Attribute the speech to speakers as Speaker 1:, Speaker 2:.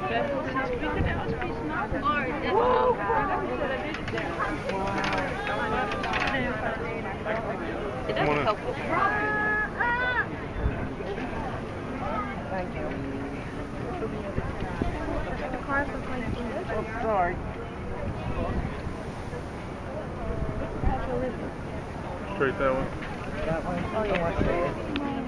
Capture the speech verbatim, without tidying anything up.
Speaker 1: It doesn't help with
Speaker 2: Thank you.
Speaker 3: The cars look like this.
Speaker 2: Oh, sorry.
Speaker 4: Straight that way.
Speaker 2: That one? Oh, yeah.